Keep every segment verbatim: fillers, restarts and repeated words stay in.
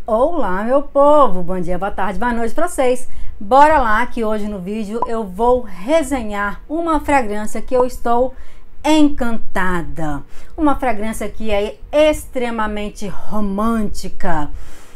Olá, meu povo! Bom dia, boa tarde, boa noite para vocês. Bora lá que hoje no vídeo eu vou resenhar uma fragrância que eu estou encantada. Uma fragrância que é extremamente romântica,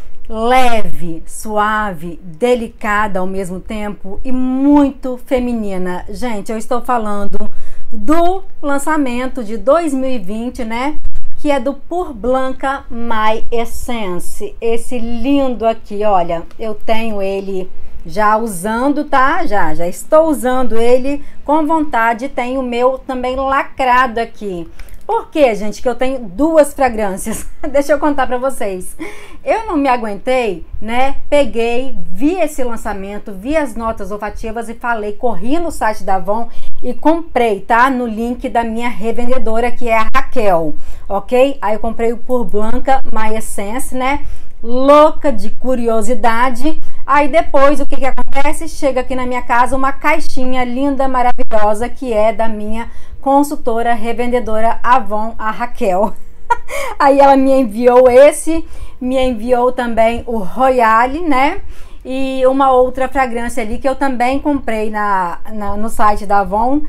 leve, suave, delicada ao mesmo tempo e muito feminina. Gente, eu estou falando do lançamento de dois mil e vinte, né? Que é do Pour Blanca My Essence. Esse lindo aqui, olha, eu tenho ele já usando, tá? Já, já estou usando ele com vontade. Tenho o meu também lacrado aqui. Por que, gente, que eu tenho duas fragrâncias? Deixa eu contar pra vocês. Eu não me aguentei, né? Peguei, vi esse lançamento, vi as notas olfativas e falei, corri no site da Avon e comprei, tá? No link da minha revendedora, que é a Raquel, ok? Aí eu comprei o Pour Blanca My Essence, né? Louca de curiosidade. Aí depois o que que acontece? Chega aqui na minha casa uma caixinha linda, maravilhosa, que é da minha consultora revendedora Avon, a Raquel. Aí ela me enviou esse, me enviou também o Royale, né? E uma outra fragrância ali que eu também comprei na, na, no site da Avon.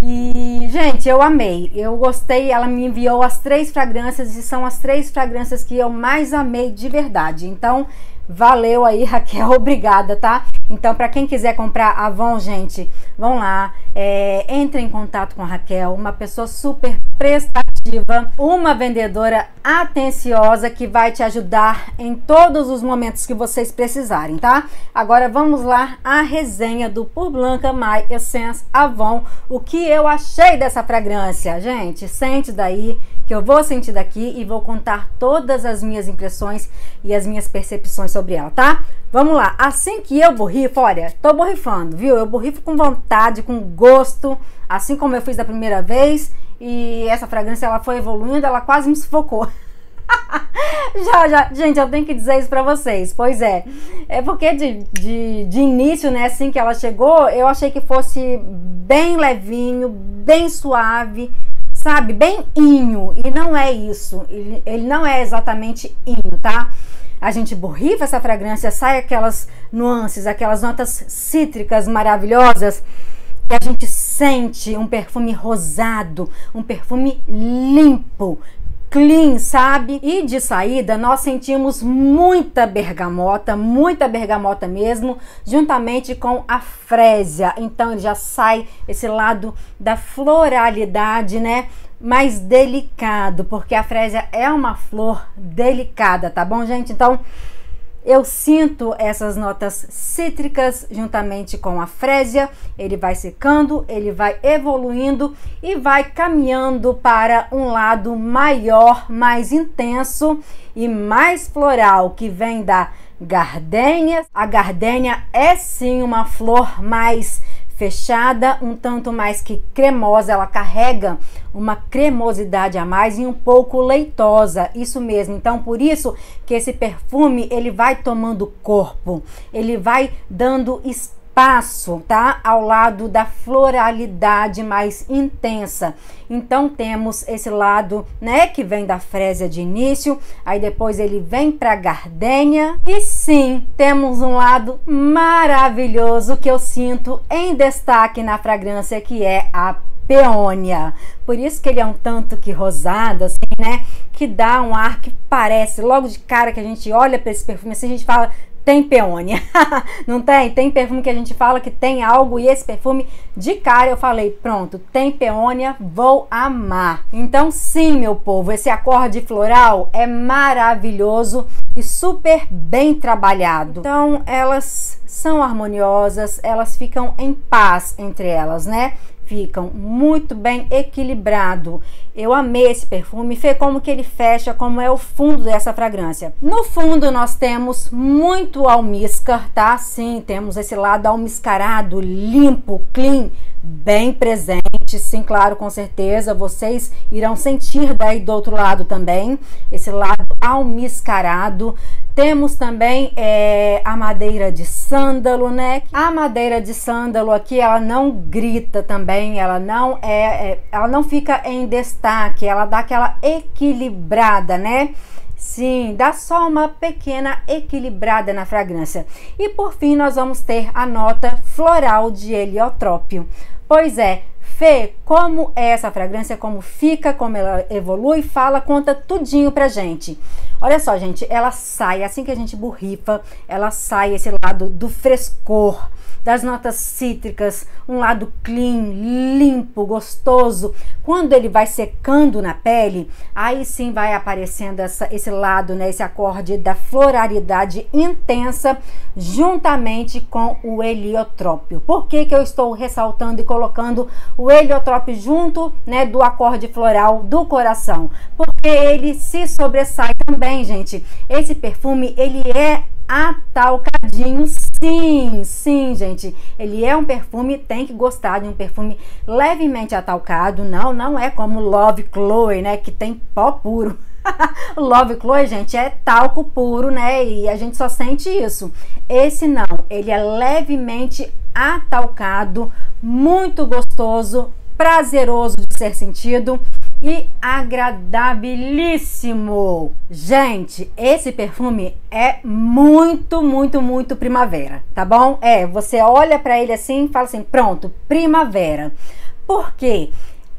E, gente, eu amei, eu gostei. Ela me enviou as três fragrâncias e são as três fragrâncias que eu mais amei de verdade. Então, valeu aí, Raquel, obrigada, tá? Então, para quem quiser comprar Avon, gente, vão lá, é, entre em contato com a Raquel, uma pessoa super prestativa, uma vendedora atenciosa que vai te ajudar em todos os momentos que vocês precisarem, tá? Agora vamos lá, a resenha do Pour Blanca My Essence Avon. O que eu achei dessa fragrância, gente? Sente daí, que eu vou sentir daqui e vou contar todas as minhas impressões e as minhas percepções sobre ela, tá? Vamos lá, assim que eu borrifo, olha, tô borrifando, viu? Eu borrifo com vontade, com gosto, assim como eu fiz da primeira vez. E essa fragrância, ela foi evoluindo, ela quase me sufocou. já, já, gente, eu tenho que dizer isso pra vocês. Pois é, é porque de, de, de início, né, assim que ela chegou, eu achei que fosse bem levinho, bem suave, sabe, bem inho, e não é isso, ele, ele não é exatamente inho, tá? A gente borrifa essa fragrância, sai aquelas nuances, aquelas notas cítricas maravilhosas, e a gente sente um perfume rosado, um perfume limpo, clean, sabe? E de saída nós sentimos muita bergamota, muita bergamota mesmo, juntamente com a frésia. Então ele já sai esse lado da floralidade, né? Mais delicado, porque a frésia é uma flor delicada, tá bom, gente? Então eu sinto essas notas cítricas juntamente com a frésia. Ele vai secando, ele vai evoluindo e vai caminhando para um lado maior, mais intenso e mais floral, que vem da gardênia. A gardênia é sim uma flor mais fechada, um tanto mais que cremosa, ela carrega uma cremosidade a mais e um pouco leitosa, isso mesmo. Então por isso que esse perfume ele vai tomando corpo, ele vai dando espaço, tá, ao lado da floralidade mais intensa. Então temos esse lado, né, que vem da frésia de início, aí depois ele vem para gardênia e sim, temos um lado maravilhoso que eu sinto em destaque na fragrância, que é a peônia. Por isso que ele é um tanto que rosado, assim, né, que dá um ar que parece, logo de cara que a gente olha para esse perfume assim, a gente fala, tem peônia. Não tem? Tem perfume que a gente fala que tem algo, e esse perfume, de cara eu falei, pronto, tem peônia, vou amar. Então sim, meu povo, esse acorde floral é maravilhoso e super bem trabalhado. Então elas são harmoniosas, elas ficam em paz entre elas, né? Ficam muito bem equilibrado. Eu amei esse perfume. Fê, como que ele fecha, como é o fundo dessa fragrância. No fundo nós temos muito almíscar, tá? Sim, temos esse lado almiscarado, limpo, clean, bem presente. Sim, claro, com certeza vocês irão sentir daí do outro lado também, esse lado almiscarado. Temos também é, a madeira de sândalo, né? A madeira de sândalo aqui, ela não grita também, ela não é, é ela não fica em destaque, ela dá aquela equilibrada, né? Sim, dá só uma pequena equilibrada na fragrância. E por fim, nós vamos ter a nota floral de heliotrópio. Pois é, Fê, como é essa fragrância, como fica, como ela evolui, fala, conta tudinho pra gente. Olha só, gente, ela sai, assim que a gente borrifa, ela sai esse lado do frescor, das notas cítricas, um lado clean, limpo, gostoso. Quando ele vai secando na pele, aí sim vai aparecendo essa, esse lado, né, esse acorde da floralidade intensa, juntamente com o heliotrópio. Por que que eu estou ressaltando e colocando o heliotrópio junto, né, do acorde floral do coração? Porque ele se sobressai também, gente. Esse perfume, ele é atalcadinho, sim, sim, gente. Ele é um perfume, tem que gostar de um perfume levemente atalcado. Não, não é como Love Chloe, né, que tem pó puro. O Love Chloe, gente, é talco puro, né, e a gente só sente isso. Esse não, ele é levemente atalcado, muito gostoso, prazeroso de ser sentido e agradabilíssimo. Gente, esse perfume é muito, muito, muito primavera, tá bom? É, você olha pra ele assim e fala assim, pronto, primavera. Por quê?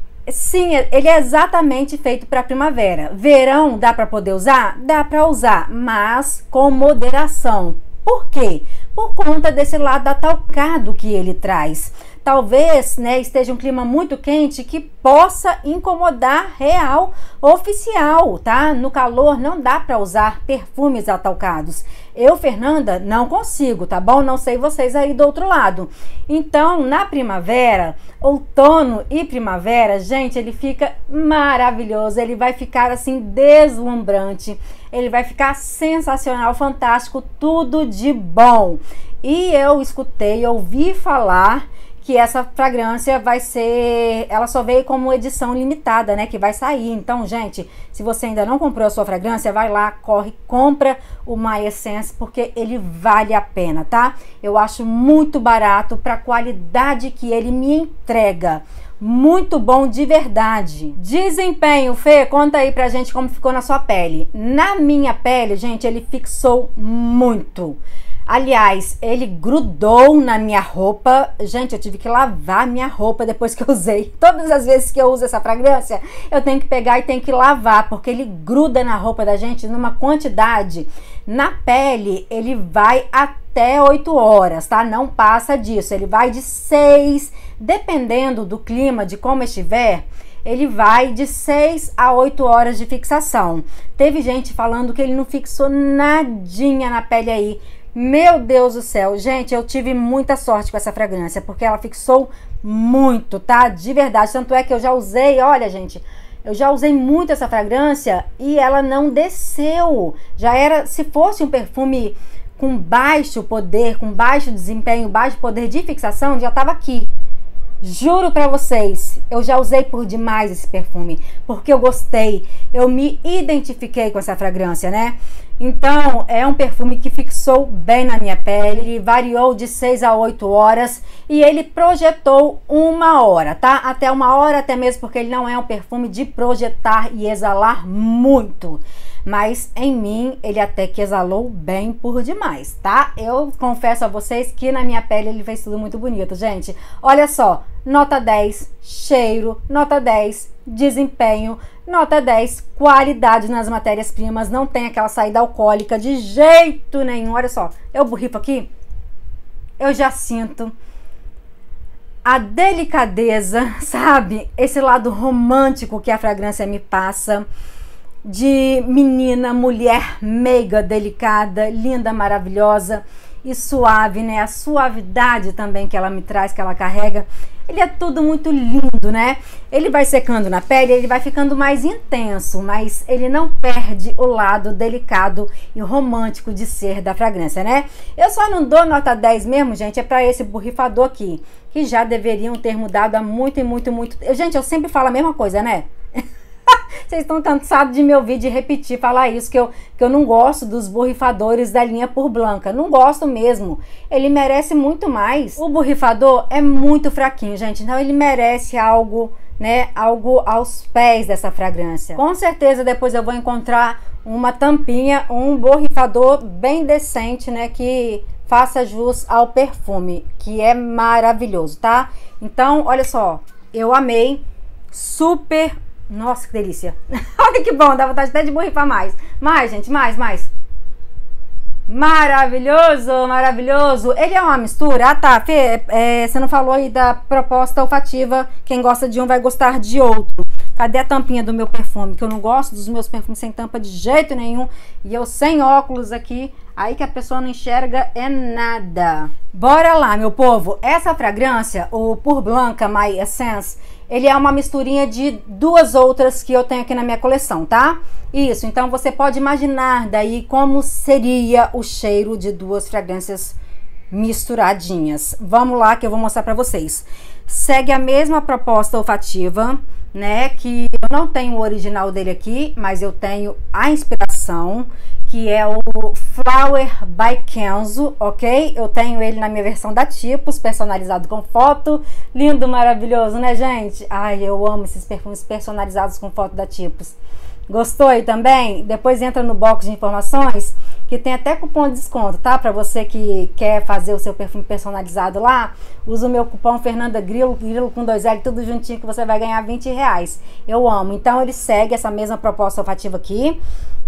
Sim, ele é exatamente feito para primavera. Verão dá para poder usar? Dá para usar, mas com moderação. Por quê? Por conta desse lado atalcado que ele traz. Talvez, né, esteja um clima muito quente que possa incomodar real oficial, tá? No calor não dá para usar perfumes atalcados. Eu, Fernanda, não consigo, tá bom? Não sei vocês aí do outro lado. Então, na primavera, outono e primavera, gente, ele fica maravilhoso. Ele vai ficar assim deslumbrante. Ele vai ficar sensacional, fantástico, tudo de bom. E eu escutei, ouvi falar que essa fragrância vai ser, ela só veio como edição limitada, né, que vai sair. Então, gente, se você ainda não comprou a sua fragrância, vai lá, corre, compra o My Essence, porque ele vale a pena, tá? Eu acho muito barato para a qualidade que ele me entrega. Muito bom de verdade. Desempenho, Fê, conta aí pra gente como ficou na sua pele. Na minha pele, gente, ele fixou muito. Aliás, ele grudou na minha roupa. Gente, eu tive que lavar minha roupa depois que eu usei. Todas as vezes que eu uso essa fragrância, eu tenho que pegar e tenho que lavar, porque ele gruda na roupa da gente numa quantidade. Na pele, ele vai até oito horas, tá? Não passa disso. Ele vai de seis, dependendo do clima, de como estiver, ele vai de seis a oito horas de fixação. Teve gente falando que ele não fixou nadinha na pele aí. Meu Deus do céu, gente, eu tive muita sorte com essa fragrância, porque ela fixou muito, tá? De verdade, tanto é que eu já usei, olha, gente, eu já usei muito essa fragrância e ela não desceu. Já era, se fosse um perfume com baixo poder, com baixo desempenho, baixo poder de fixação, já tava aqui. Juro pra vocês, eu já usei por demais esse perfume, porque eu gostei, eu me identifiquei com essa fragrância, né? Então, é um perfume que fixou bem na minha pele, ele variou de seis a oito horas e ele projetou uma hora, tá? Até uma hora, até mesmo porque ele não é um perfume de projetar e exalar muito. Mas em mim, ele até que exalou bem por demais, tá? Eu confesso a vocês que na minha pele ele fez tudo muito bonito, gente. Olha só, nota dez, cheiro, nota dez, desempenho, nota dez, qualidade nas matérias-primas, não tem aquela saída alcoólica de jeito nenhum. Olha só, eu borrifo aqui, eu já sinto a delicadeza, sabe? Esse lado romântico que a fragrância me passa, de menina, mulher meiga, delicada, linda, maravilhosa e suave, né? A suavidade também que ela me traz, que ela carrega, ele é tudo muito lindo, né? Ele vai secando na pele, ele vai ficando mais intenso, mas ele não perde o lado delicado e romântico de ser da fragrância, né? Eu só não dou nota dez mesmo, gente, é para esse borrifador aqui, que já deveriam ter mudado há muito e muito, muito... Gente, eu sempre falo a mesma coisa, né? Vocês estão cansados de me ouvir, de repetir, falar isso, que eu, que eu não gosto dos borrifadores da linha Pur Blanca. Não gosto mesmo. Ele merece muito mais. O borrifador é muito fraquinho, gente. Então ele merece algo né, algo aos pés dessa fragrância. Com certeza depois eu vou encontrar uma tampinha, um borrifador bem decente, né, que faça jus ao perfume, que é maravilhoso, tá? Então, olha só, eu amei, super, nossa, que delícia. Olha que bom, dá vontade até de borrifar mais. Mais, gente, mais, mais. Maravilhoso, maravilhoso. Ele é uma mistura. Ah, tá, Fê, é, você não falou aí da proposta olfativa. Quem gosta de um vai gostar de outro. Cadê a tampinha do meu perfume? Que eu não gosto dos meus perfumes sem tampa de jeito nenhum. E eu sem óculos aqui. Aí que a pessoa não enxerga é nada. Bora lá, meu povo. Essa fragrância, o Pour Blanca My Essence, ele é uma misturinha de duas outras que eu tenho aqui na minha coleção, tá? Isso, então você pode imaginar daí como seria o cheiro de duas fragrâncias misturadinhas. Vamos lá que eu vou mostrar pra vocês. Segue a mesma proposta olfativa, né? Que eu não tenho o original dele aqui, mas eu tenho a inspiração, que é o Flower by Kenzo, ok? Eu tenho ele na minha versão da Tipos, personalizado com foto. Lindo, maravilhoso, né, gente? Ai, eu amo esses perfumes personalizados com foto da Tipos. Gostou aí também? Depois entra no box de informações, que tem até cupom de desconto, tá? Pra você que quer fazer o seu perfume personalizado lá, usa o meu cupom Fernanda Grilo, Grilo com dois L, tudo juntinho, que você vai ganhar vinte reais. Eu amo. Então ele segue essa mesma proposta olfativa aqui,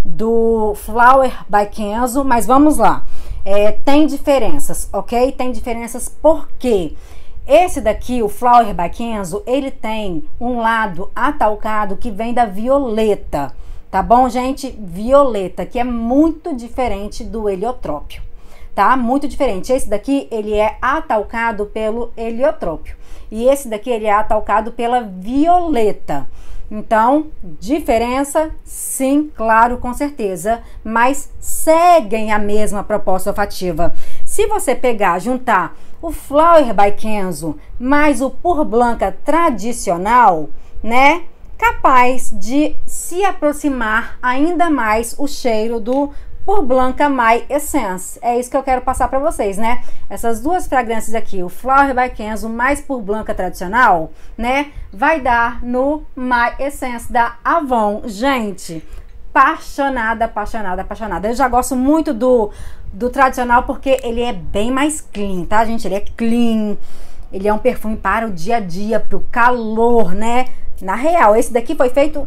do Flower by Kenzo, mas vamos lá. É, tem diferenças, ok? Tem diferenças porque esse daqui, o Flower by Kenzo, ele tem um lado atalcado que vem da violeta, tá bom, gente? Violeta, que é muito diferente do heliotrópio, tá? Muito diferente. Esse daqui, ele é atalcado pelo heliotrópio e esse daqui, ele é atalcado pela violeta. Então, diferença, sim, claro, com certeza, mas seguem a mesma proposta olfativa. Se você pegar, juntar o Flower by Kenzo mais o Pour Blanca tradicional, né, capaz de se aproximar ainda mais o cheiro do Pour Blanca My Essence. É isso que eu quero passar para vocês, né? Essas duas fragrâncias aqui, o Flower by Kenzo mais Pour Blanca tradicional, né? Vai dar no My Essence da Avon. Gente, apaixonada, apaixonada, apaixonada. Eu já gosto muito do, do tradicional porque ele é bem mais clean, tá, gente? Ele é clean. Ele é um perfume para o dia a dia, para o calor, né? Na real, esse daqui foi feito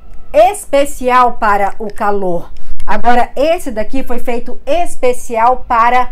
especial para o calor. Agora, esse daqui foi feito especial para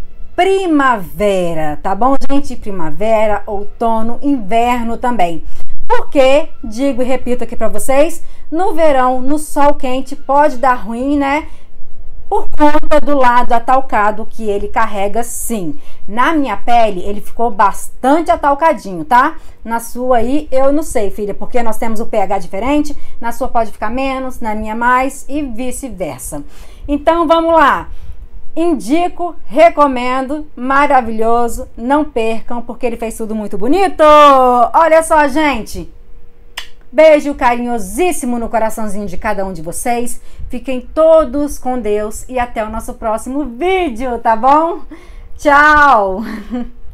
primavera, tá bom, gente? Primavera, outono, inverno também. Porque, digo e repito aqui pra vocês, no verão, no sol quente, pode dar ruim, né? Por conta do lado atalcado que ele carrega, sim. Na minha pele, ele ficou bastante atalcadinho, tá? Na sua aí, eu não sei, filha, porque nós temos o pH diferente. Na sua pode ficar menos, na minha mais e vice-versa. Então, vamos lá. Indico, recomendo, maravilhoso. Não percam, porque ele fez tudo muito bonito. Olha só, gente. Beijo carinhosíssimo no coraçãozinho de cada um de vocês. Fiquem todos com Deus e até o nosso próximo vídeo, tá bom? Tchau!